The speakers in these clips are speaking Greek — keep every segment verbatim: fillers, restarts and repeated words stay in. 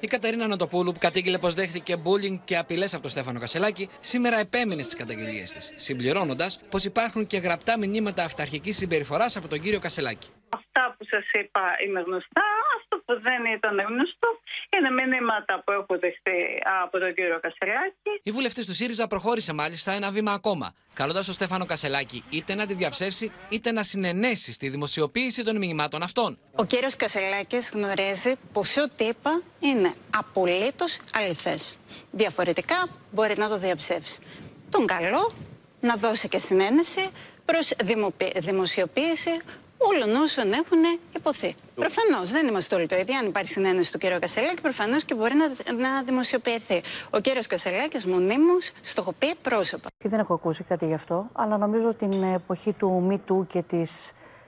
Η Κατερίνα Νοτοπούλου, που κατήγγειλε πως δέχθηκε bullying και απειλές από τον Στέφανο Κασσελάκη, σήμερα επέμεινε στις καταγγελίες της, συμπληρώνοντας πως υπάρχουν και γραπτά μηνύματα αυταρχικής συμπεριφοράς από τον κύριο Κασσελάκη. Αυτά που σας είπα είναι γνωστά. Αυτό που δεν ήταν γνωστό είναι μηνύματα που έχω δεχτεί από τον κύριο Κασσελάκη. Η βουλευτής του ΣΥΡΙΖΑ προχώρησε μάλιστα ένα βήμα ακόμα, καλώντας τον Στέφανο Κασσελάκη είτε να τη διαψεύσει είτε να συνενέσει στη δημοσιοποίηση των μηνυμάτων αυτών. Ο κύριος Κασσελάκης γνωρίζει πως ό,τι είπα είναι απολύτως αληθές. Διαφορετικά μπορεί να το διαψεύσει. Τον καλώ να δώσει και συνένεση προς δημοσιοποίηση όλων όσων έχουν υποθεί. Προφανώς δεν είμαστε όλοι το ίδιο. Αν υπάρχει συνένεση του κύριου Κασσελάκη, προφανώς και μπορεί να, να δημοσιοποιηθεί. Ο κύριος Κασσελάκης μονίμως στοχοποιεί πρόσωπα. Και δεν έχω ακούσει κάτι γι' αυτό, αλλά νομίζω την εποχή του MeToo και της...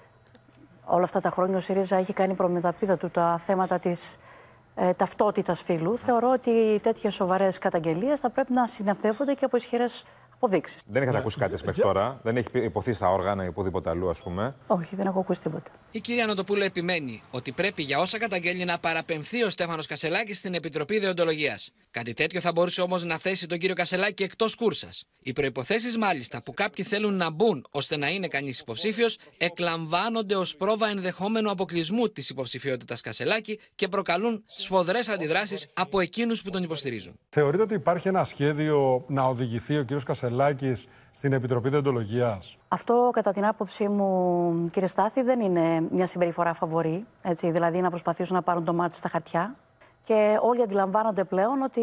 όλα αυτά τα χρόνια ο ΣΥΡΙΖΑ έχει κάνει προμεταπίδα του τα θέματα της ε, ταυτότητας φύλου. Θεωρώ ότι τέτοιες σοβαρές καταγγελίες θα πρέπει να συνοδεύονται και από ισχυρές αποδείξεις. Δεν έχετε ακούσει κάτι μέχρι τώρα, δεν έχει υποθεί στα όργανα ή οπουδήποτε αλλού, ας πούμε. Όχι, δεν έχω ακούσει τίποτα. Η κυρία Νοτοπούλου επιμένει ότι πρέπει για όσα καταγγέλνει να παραπεμφθεί ο Στέφανος Κασσελάκης στην Επιτροπή Δεοντολογίας. Κάτι τέτοιο θα μπορούσε όμως να θέσει τον κύριο Κασσελάκη εκτός κούρσας. Οι προϋποθέσεις μάλιστα που κάποιοι θέλουν να μπουν ώστε να είναι κανείς υποψήφιος εκλαμβάνονται ως πρόβα ενδεχόμενου αποκλεισμού της υποψηφιότητας Κασσελάκη και προκαλούν σφοδρές αντιδράσεις από εκείνους που τον υποστηρίζουν. Θεωρείτε ότι υπάρχει ένα σχέδιο να οδηγηθεί ο κύριος Κασσελάκης στην Επιτροπή Δεοντολογίας? Αυτό, κατά την άποψή μου, κύριε Στάθη, δεν είναι μια συμπεριφορά φαβορή. Έτσι, δηλαδή να προσπαθήσουν να πάρουν το μάτι στα χαρτιά. Και όλοι αντιλαμβάνονται πλέον ότι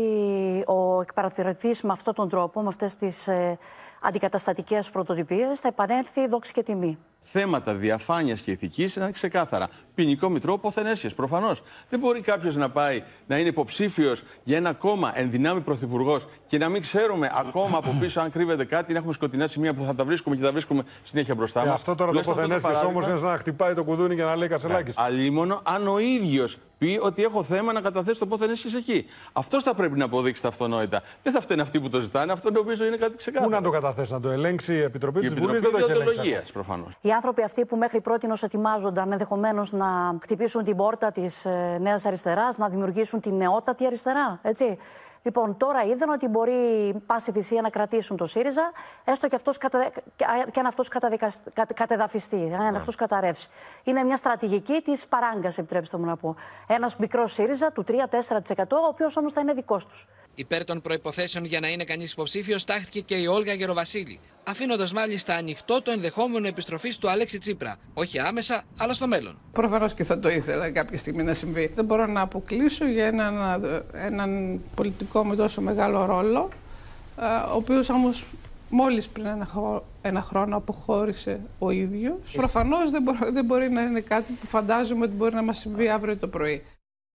ο εκπαραθυρωθής με αυτόν τον τρόπο, με αυτές τις ε, αντικαταστατικές πρωτοτυπίες, θα επανέλθει δόξη και τιμή. Θέματα διαφάνειας και ηθικής είναι ξεκάθαρα. Ποινικό μητρό ποθενέσιες, προφανώς. Δεν μπορεί κάποιος να πάει να είναι υποψήφιος για ένα κόμμα εν δυνάμει πρωθυπουργός και να μην ξέρουμε ακόμα από πίσω αν κρύβεται κάτι, να έχουμε σκοτεινά σημεία που θα τα βρίσκουμε και θα τα βρίσκουμε συνέχεια μπροστά μας. Αυτό τώρα το ποθενέσιες όμως είναι σαν να χτυπάει το κουδούνι και να λέει Κασσελάκης. Αλλήμωνο αν ο ίδιος πει ότι έχω θέμα να καταθέσει το ποθενέσιες εκεί. Αυτός θα πρέπει να αποδείξει τα αυτονόητα. Δεν θα φταίνουν αυτοί που το ζητάνε, αυτό νομίζω είναι κάτι ξεκάθαρο. Πού να το καταθέσει, να το ελέγξει η Επιτροπή της Βουλής? Δεν το έχει ελέγξει. Προφανώς. Οι άνθρωποι αυτοί που μέχρι πρότινος ετοιμάζονταν ενδεχομένως να χτυπήσουν την πόρτα της ε, Νέας Αριστεράς, να δημιουργήσουν τη νεότατη αριστερά, έτσι. Λοιπόν, τώρα είδαν ότι μπορεί πάση θυσία να κρατήσουν το ΣΥΡΙΖΑ, έστω και, αυτός κατα... και αν αυτός καταδικασ... κατε... κατεδαφιστεί, αν αυτός καταρρεύσει. Είναι μια στρατηγική της παράγκας, επιτρέψτε μου να πω. Ένας μικρός ΣΥΡΙΖΑ του τρία με τέσσερα τοις εκατό, ο οποίος όμως θα είναι δικός τους. Υπέρ των προϋποθέσεων για να είναι κανείς υποψήφιος τάχθηκε και η Όλγα Γεροβασίλη, αφήνοντας μάλιστα ανοιχτό το ενδεχόμενο επιστροφής του Αλέξη Τσίπρα. Όχι άμεσα, αλλά στο μέλλον. Προφανώς και θα το ήθελα κάποια στιγμή να συμβεί. Δεν μπορώ να αποκλείσω για έναν, έναν πολιτικό με τόσο μεγάλο ρόλο, ο οποίος όμως μόλις πριν ένα, ένα χρόνο αποχώρησε ο ίδιος. Προφανώς δεν, μπο, δεν μπορεί να είναι κάτι που φαντάζομαι ότι μπορεί να μας συμβεί αύριο το πρωί.